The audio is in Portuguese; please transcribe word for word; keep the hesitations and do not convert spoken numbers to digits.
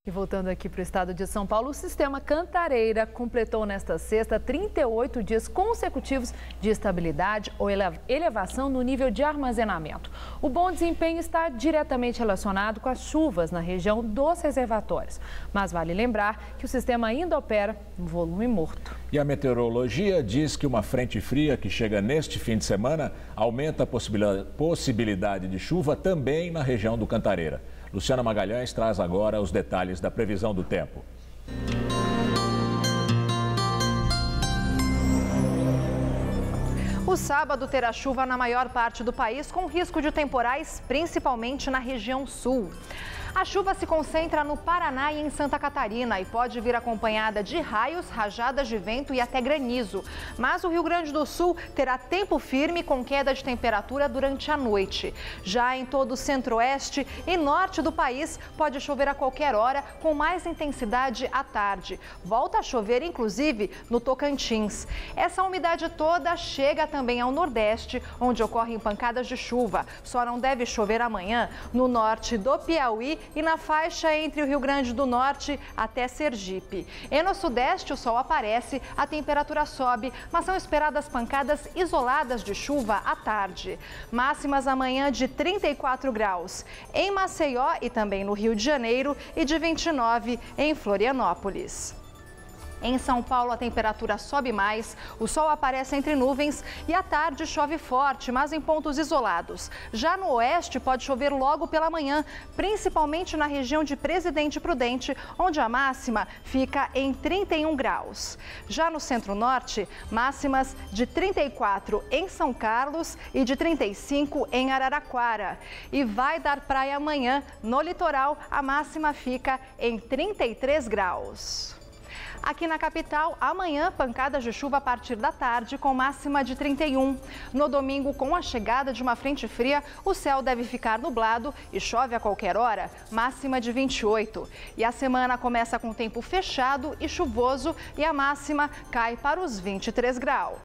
E voltando aqui para o estado de São Paulo, o sistema Cantareira completou nesta sexta trinta e oito dias consecutivos de estabilidade ou elevação no nível de armazenamento. O bom desempenho está diretamente relacionado com as chuvas na região dos reservatórios. Mas vale lembrar que o sistema ainda opera no volume morto. E a meteorologia diz que uma frente fria que chega neste fim de semana aumenta a possibilidade de chuva também na região do Cantareira. Luciana Magalhães traz agora os detalhes da previsão do tempo. O sábado terá chuva na maior parte do país, com risco de temporais, principalmente na região sul. A chuva se concentra no Paraná e em Santa Catarina e pode vir acompanhada de raios, rajadas de vento e até granizo. Mas o Rio Grande do Sul terá tempo firme com queda de temperatura durante a noite. Já em todo o centro-oeste e norte do país, pode chover a qualquer hora, com mais intensidade à tarde. Volta a chover, inclusive, no Tocantins. Essa umidade toda chega também ao nordeste, onde ocorrem pancadas de chuva. Só não deve chover amanhã no norte do Piauí e na faixa entre o Rio Grande do Norte até Sergipe. E no sudeste o sol aparece, a temperatura sobe, mas são esperadas pancadas isoladas de chuva à tarde. Máximas amanhã de trinta e quatro graus em Maceió e também no Rio de Janeiro e de vinte e nove em Florianópolis. Em São Paulo, a temperatura sobe mais, o sol aparece entre nuvens e à tarde chove forte, mas em pontos isolados. Já no oeste, pode chover logo pela manhã, principalmente na região de Presidente Prudente, onde a máxima fica em trinta e um graus. Já no centro-norte, máximas de trinta e quatro em São Carlos e de trinta e cinco em Araraquara. E vai dar praia amanhã. No litoral, a máxima fica em trinta e três graus. Aqui na capital, amanhã, pancadas de chuva a partir da tarde, com máxima de trinta e um. No domingo, com a chegada de uma frente fria, o céu deve ficar nublado e chove a qualquer hora, máxima de vinte e oito. E a semana começa com tempo fechado e chuvoso e a máxima cai para os vinte e três graus.